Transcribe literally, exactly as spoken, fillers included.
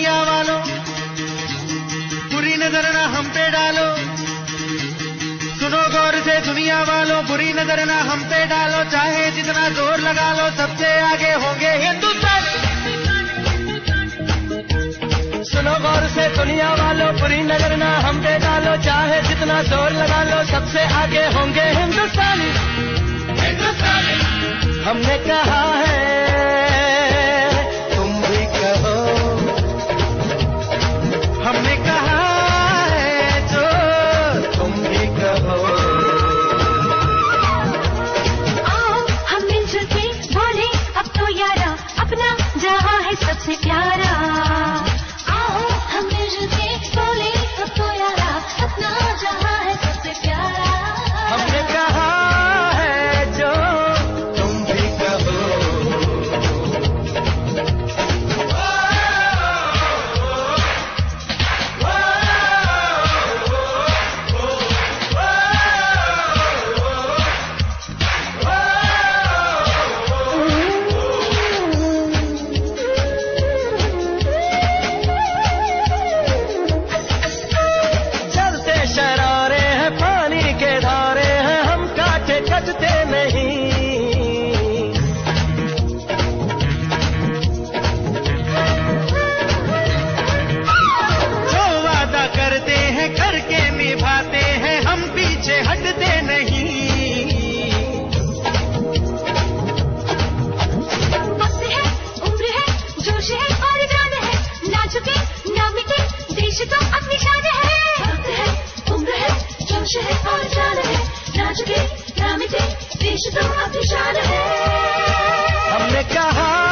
दुनिया वालों, बुरी नजर ना हम पे डालो। सुनो गौर से दुनिया वालों, बुरी नजर ना हम पे डालो। चाहे जितना जोर लगा लो, सबसे आगे होंगे हिंदुस्तान। सुनो गौर से दुनिया वालों, बुरी नजर ना हम पे डालो। चाहे जितना जोर लगा लो, सबसे आगे होंगे हिंदुस्तानी। हिंदुस्तानी हमने कहा है, तुम भी कहो। हमने कहा है जो तुम भी कहो। आओ हम मिलजुल के बोले अब तो यारा, अपना जहां है सबसे प्यारा। आओ हम मिलजुल के बोले अब तो यारा, अपना जहां है सबसे प्यारा। हमने कहा है जो तुम भी कहो। चलते शरारे हैं, पानी के धारे हैं, हम काटे कटते नहीं। जो वादा करते हैं करके निभाते हैं, हम पीछे हटते नहीं। वक्त है, उम्र है, जोश है और इरादा है, ना झुके ना मिटे, देश तो अपनी शान है। वक्त है, उम्र है, जोश है और इरादा है, ना झुके ना मिटे, देश तो अपनी शान है। हमने कहा